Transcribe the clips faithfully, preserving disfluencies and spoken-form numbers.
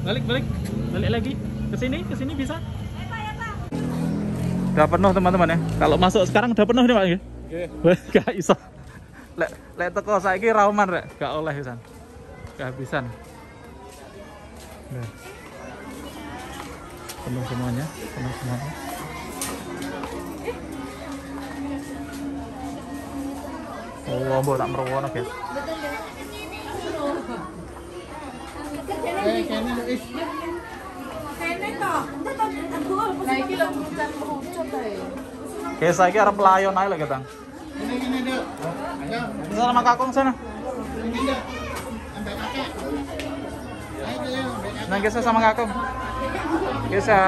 Balik, balik. Balik lagi. Ke sini, ke sini bisa. Udah penuh teman-teman ya. Kalau masuk sekarang udah penuh nih Pak. Nggih. Gak iso. Lek lek teko saiki rauman rek, gak oleh pisan. Kehabisan. Nah. Penuh semuanya, penuh semuanya. Oh, mbok tak merowono, guys. Eh, kene wis. Kene to. Lah iki lho muncul muncul ae. Guys, saiki arep pelayon ae lho, Ketang. Ini ini Dek. Ayo. Sana sama Kakung sana. Ini Dek. Sampai kakek. Ayo Dek. Nah, guys sama Kakung. Guys ya.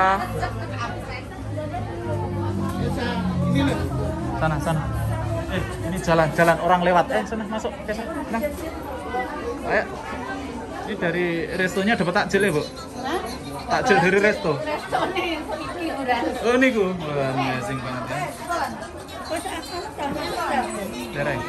Ini loh. Sana, sana. Eh, ini jalan-jalan orang lewat. Eh, sana masuk. Guys. Nah. Ayo. Ini dari restonya dapat takjil ya, Bu? Hah? Takjil dari resto. Resto nih, iki ora. Oh, niku. Wah, amazing banget ya. Wes asal sampe. Dereng.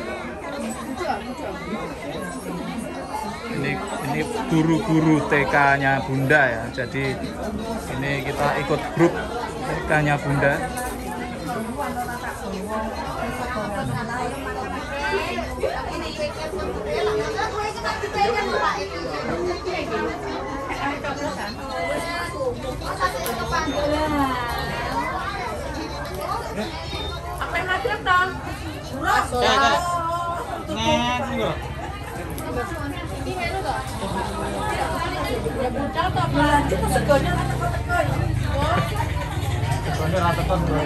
Ini ini guru-guru T K-nya Bunda ya. Jadi ini kita ikut grup T K-nya Bunda. Apa yang ada toh? Ya, ya. Nah, tunggu. Iki ngene to. Ya budal to, lanjut to segone ra teko-teko. Sebenarnya rata ton bro.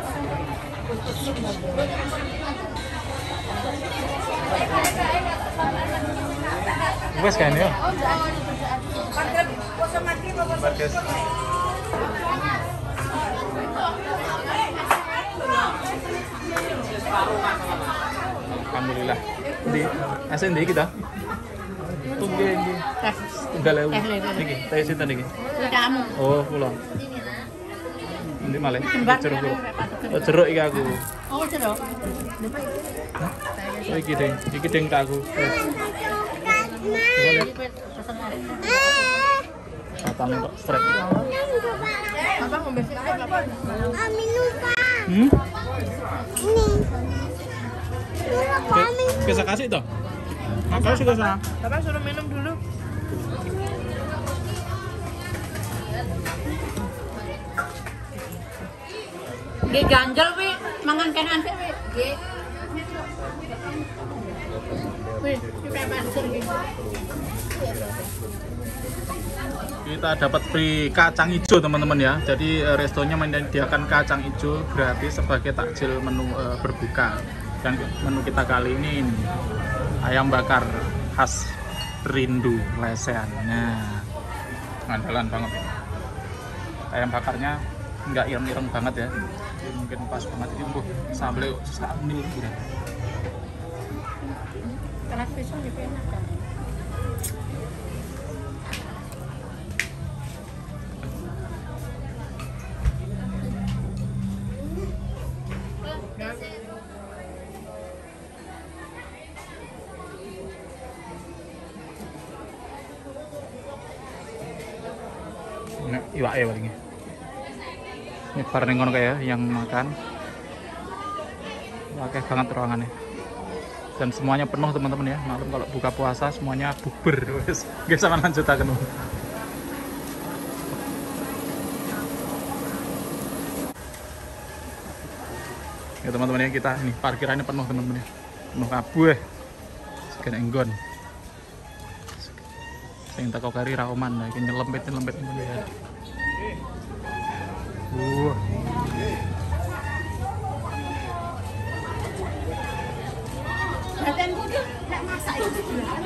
Wes kan ya? Parkir kosong mati apa? Parkir. Alhamdulillah. Di asal di kita. Tunggu ini. Tunggal ewu. Niki, teh sinten niki? Kamu. Oh, kula. Endi malih? Jeruk. Oh, jeruk iki aku. Oh, jeruk. Oh, iki ding. Iki ding tak aku. Kapan kok straight. Apa ngombe sik apa? Minum Pak. Hmm? Ini. Kami. Bisa kasih toh? Makasih sih kesana. Bapak suruh minum dulu. Nggih ganjel wi, mangan kanan sik wi. Nggih. Wih, kita pasir gitu. Kita dapat free kacang hijau teman-teman ya. Jadi eh, restonya menyediakan kacang hijau gratis sebagai takjil menu eh, berbuka. Dan menu kita kali ini, ini ayam bakar khas Rindu Lesehan. Nah, andalan banget. Ayam bakarnya nggak ireng-ireng banget ya. Jadi mungkin pas banget ini bu sambal sambil gitu. Karena pisau juga enak kan. Ini iwak ya palingnya. Ini bar ning ngono kayak yang makan. Oke banget ruangannya. Dan semuanya penuh teman-teman ya. Malam kalau buka puasa semuanya buber. Wes, nggih sama lanjutaken. Ya teman-teman ya, kita ini parkirannya penuh teman-teman ya. Penuh kabeh. Segene enggon. Sing teko kari ra oman lha iki nyelempet-nyelempet ngono ya. Wah. Badan kudu nek masak itu.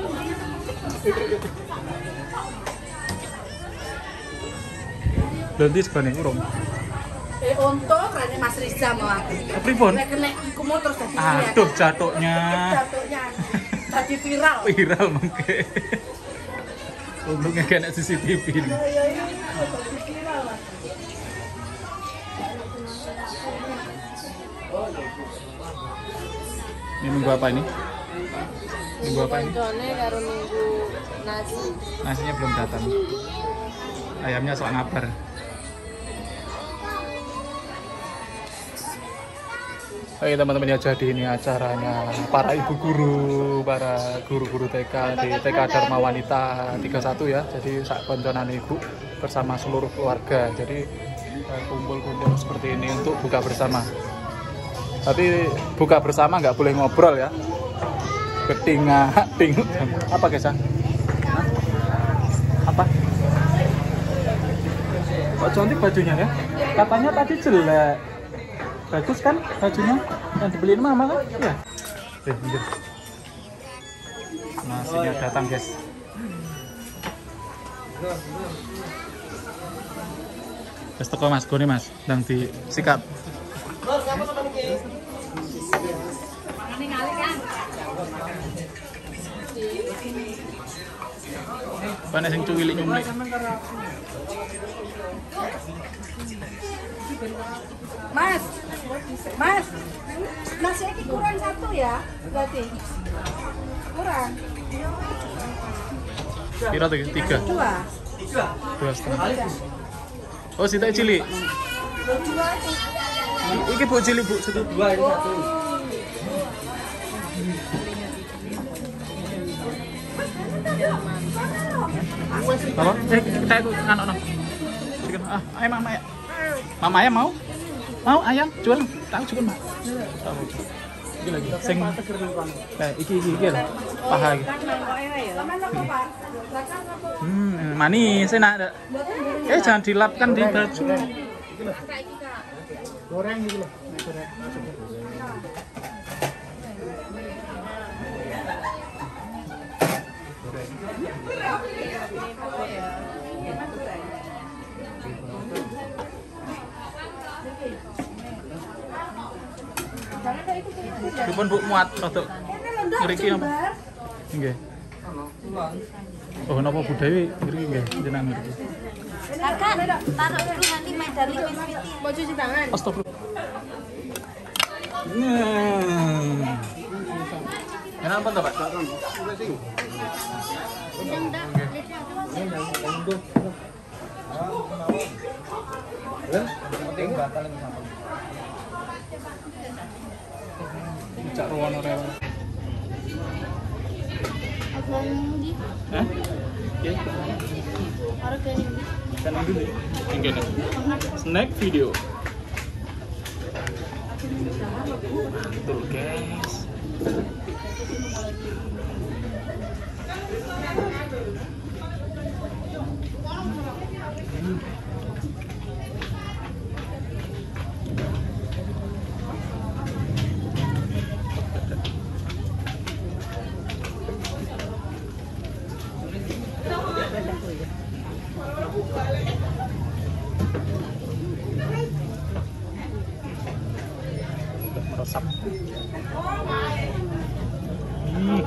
Nanti segane urung. Eh untuk rene Mas Riza mau aku. Pripun? Nek kena iku mau terus dadi Aduh jatuhnya. jatuhnya. Dadi viral. Viral mengke. Untungnya kena C C T V ini. Ya ya ya dadi viral lah. Ini nunggu apa ini? Nunggu apa ini? Koncone karo nunggu nasi. Nasinya belum datang. ayamnya sok ngabar. Oke teman-teman ya, jadi ini acaranya para ibu guru, para guru-guru T K di T K Dharma Wanita tiga puluh satu ya. Jadi sak konconan ibu bersama seluruh keluarga. Jadi kumpul-kumpul seperti ini untuk buka bersama. Tapi buka bersama nggak boleh ngobrol ya. Ketinga, ting, apa guys? Apa? Kok cantik bajunya ya? Katanya tadi jelek. Bagus kan bajunya yang dibeliin mama kan? Iya. Eh, minggir. Nasinya datang guys. Wes teko mas, gone mas, ndang disikat. Panas yang cuwilik nyumlik. Mas, Mas, nasi ini kurang satu ya, berarti kurang. Kira tuh tiga. Dua. Dua setengah. Oh, sita cilik. Dua itu. Iki bu cilik bu, satu dua ini satu. Apa? Eh, kita itu anak-anak. Ah, ayam mama ya. Mama ayam mau? Mau ayam? Jual? Tahu jual mak. Iki lagi. Sing. Nah, iki iki iki lah. Paha iki. Hmm, manis enak. Eh, jangan dilapkan di baju. Goreng gitu loh. Goreng. Dipun bu muat rodok ngriki apa? Nggih. Oh napa budaya ngriki nggih jenengan ngriki. Kakak, taruh dulu nanti my darling wis witi. Mau cuci tangan? Astagfirullah. Hmm. Enak apa tuh, Pak? Cak ruwono rewa. Hah? Oke. Kan dulu. Tinggal snack video. Betul, guys. Meresap. Hmm.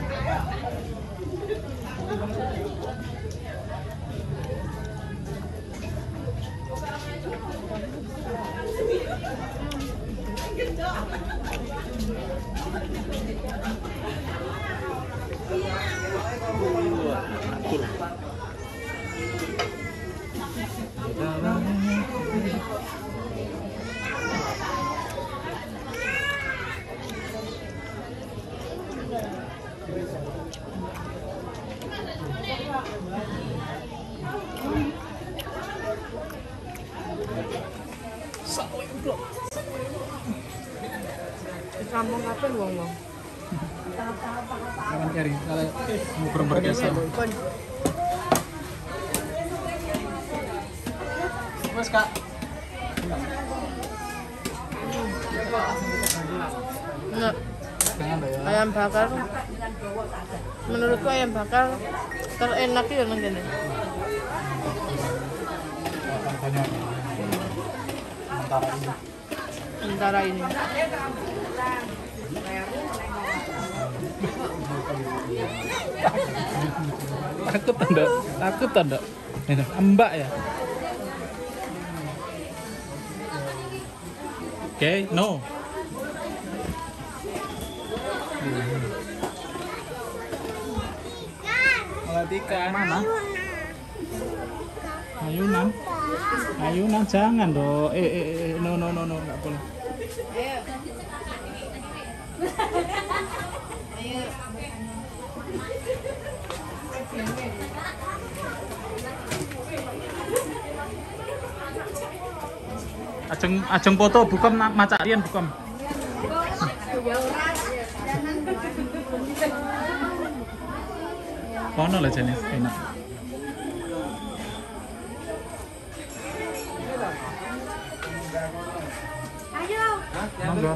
Kampung kapan wong-wong? Jangan cari kalau mau berberkesa. Mas Kak. Enggak. Jangan ya. Ayam bakar. Menurutku ayam bakar terenak ya nang kene. Banyak. Antara ini. Takut tanda, takut tanda. Ini mbak ya. Oke, okay, no. Malatika mana? Ayunan. Ayunan jangan dong. Eh eh eh no no no no enggak boleh. Ajeng ajeng foto bukom maca riyen bukom. Kono lah jane enak. Monggo.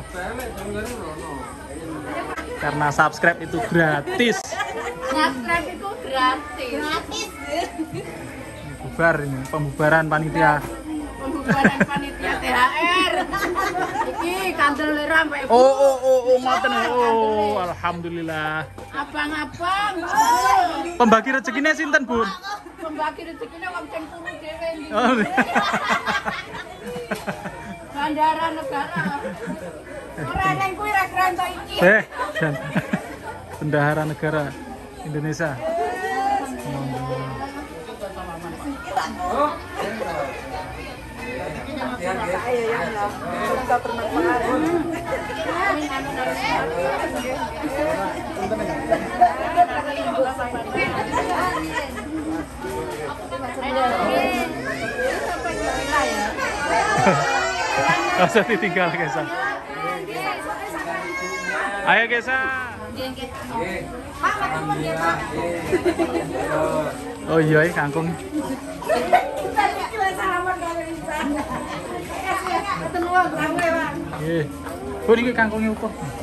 Karena subscribe itu gratis. Subscribe itu gratis. Gratis. Bubar ini pembubaran panitia. Pembubaran panitia T H R. Iki kandel sampai. Oh oh oh oh ngoten. Oh alhamdulillah. Abang-abang. Pembagi rezekinya sinten, Bu? Pembagi rezekine wong sing turu dhewe iki. Oh. Bandara negara. Ora nang kuwi ra kranto iki. Eh, dan Bendahara Negara Indonesia. Gak usah ditinggal, Gesa. Ayo, Gesa. Oh iya, kangkung. Eh, bu ini kangkungnya apa?